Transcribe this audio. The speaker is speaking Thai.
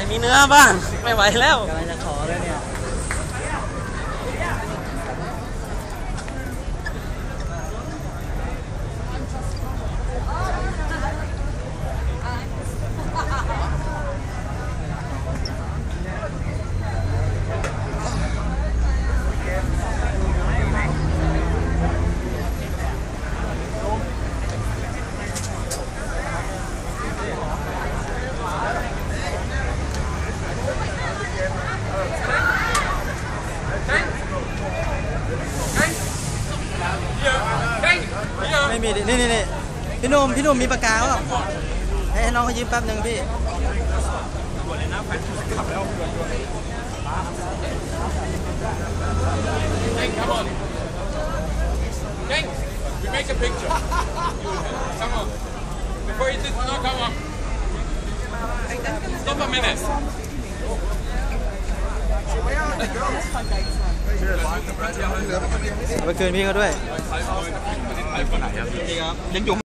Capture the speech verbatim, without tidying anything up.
มีเนื้อบ้างไม่ไหวแล้วกำลังจะขอเลยเนี่ยไม่มีนี่นี่นี่พี่หนุ่มพี่หนุ่มมีปากกาเปล่าให้น้องเขายืมแป๊บหนึ่งพี่ We make a picture. Come on. Before you did not come up. Stop a minute. เอาไปคืนพี่เขาด้วยยังอยู่